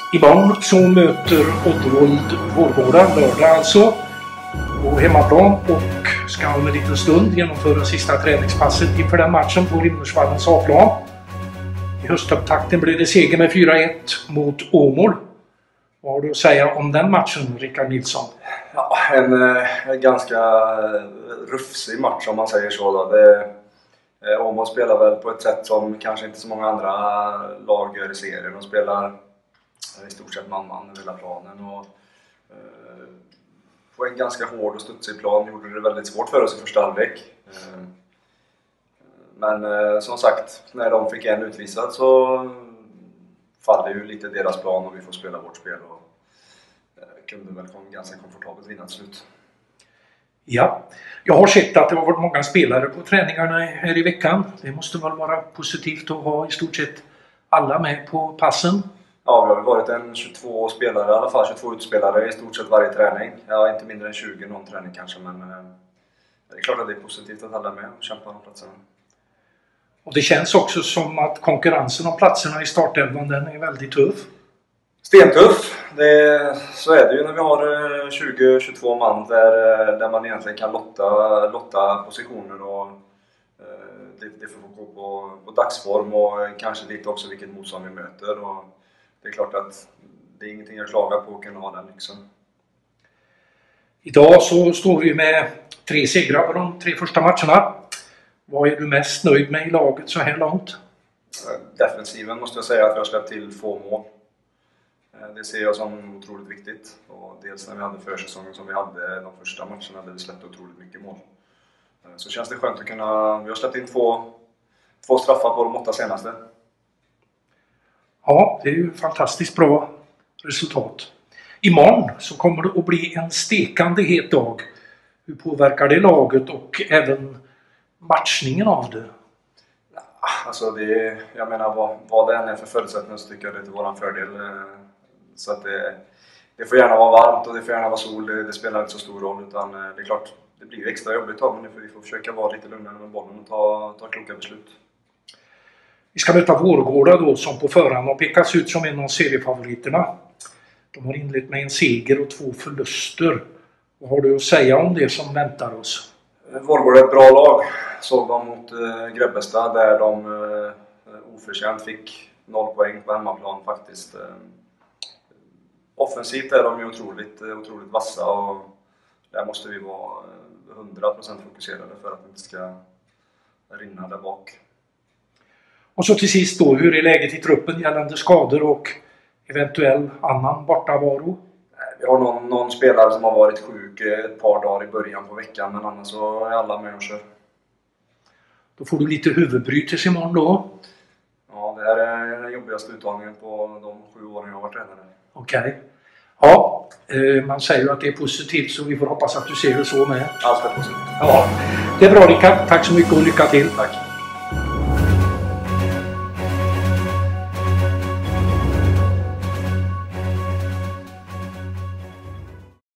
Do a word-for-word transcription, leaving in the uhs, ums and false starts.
Imorgon så möter Oddevold Vårgårda lördag alltså på hemmaplan och ska om en liten stund genomföra sista träningspasset inför den matchen på Rimmersvallens A-plan. I höstupptakten blev det seger med fyra ett mot Åmål. Vad har du att säga om den matchen, Rickard Nilsson? Ja, en, en ganska rufsig match om man säger så. Då. Det, Åmål spelar väl på ett sätt som kanske inte så många andra lag gör i serien. De spelar i stort sett man-man över hela planen. Och, eh, på en ganska hård och studsig plan gjorde det väldigt svårt för oss i första halvlek. Eh, men eh, som sagt, när de fick en utvisad så faller ju lite deras plan och vi får spela vårt spel. Och, eh, kunde väl ganska komfortabelt vinna till slut. Ja, jag har sett att det har varit många spelare på träningarna här i veckan. Det måste väl vara positivt att ha i stort sett alla med på passen? Ja, vi har varit en tjugotvå spelare, i alla fall tjugotvå utspelare i stort sett varje träning. Ja, inte mindre än tjugo någon träning kanske, men eh, det är klart att det är positivt att alla är med och kämpar om platserna. Och det känns också som att konkurrensen om platserna i startelvan den är väldigt tuff. Stentuff, det, så är det ju när vi har tjugo till tjugotvå man där, där man egentligen kan lotta, lotta positioner och eh, det, det får gå på, på dagsform och kanske lite också vilket motstånd vi möter. Och det är klart att det är ingenting jag klagar på att kunna ha den liksom. Idag så står vi med tre segrar på de tre första matcherna. Vad är du mest nöjd med i laget så här långt? Defensiven måste jag säga att vi har släppt till få mål. Det ser jag som otroligt viktigt. Och dels när vi hade försäsongen som vi hade de första matcherna där vi släppte otroligt mycket mål. Så känns det skönt att kunna... Vi har släppt in två, två straffar på de åtta senaste. Ja, det är ju fantastiskt bra resultat. Imorgon så kommer det att bli en stekande het dag. Hur påverkar det laget och även matchningen av det? Alltså det, jag menar vad, vad det än är för förutsättningar så tycker jag det är till våran fördel. Så att det, det får gärna vara varmt och det får gärna vara sol, det, det spelar inte så stor roll utan det är klart, det blir ju extra jobbigt men nu får vi får försöka vara lite lugnare med bollen och ta, ta kloka beslut. Vi ska möta Vårgårda då som på förhand har pekats ut som en av seriefavoriterna. De har inlett med en seger och två förluster. Vad har du att säga om det som väntar oss? Vårgårda är ett bra lag. Såg de mot eh, Grebbestad där de eh, oförtjänt fick noll poäng på hemmaplan faktiskt. Eh, offensivt är de ju otroligt, otroligt vassa och där måste vi vara hundra procent fokuserade för att det inte ska rinna där bak. Och så till sist då, hur är läget i truppen gällande skador och eventuell annan bortavaro? Vi har någon, någon spelare som har varit sjuk ett par dagar i början på veckan men annars så är alla med och kör. Då får du lite huvudbry tills imorgon då? Ja, det här är den jobbigaste uttagningen på de sju åren jag har varit tränare. Okej. Okay. Ja, man säger ju att det är positivt så vi får hoppas att du ser det så med. Allt är positivt. Ja, det är bra Rickard. Tack så mycket och lycka till. Tack.